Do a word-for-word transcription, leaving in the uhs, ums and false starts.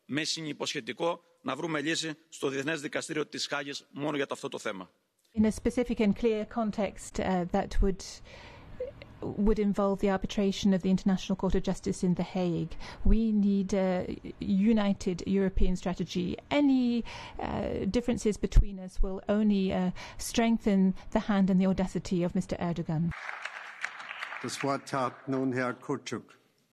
με συνυποσχετικό να βρούμε λύση στο Διεθνές Δικαστήριο της Χάγης μόνο για αυτό το θέμα. In a specific and clear context uh, that would would involve the arbitration of the International Court of Justice in The Hague. We need a united European strategy. Any uh, differences between us will only uh, strengthen the hand and the audacity of Mister Erdogan. Das Wort hat nun Herr Kuczuk.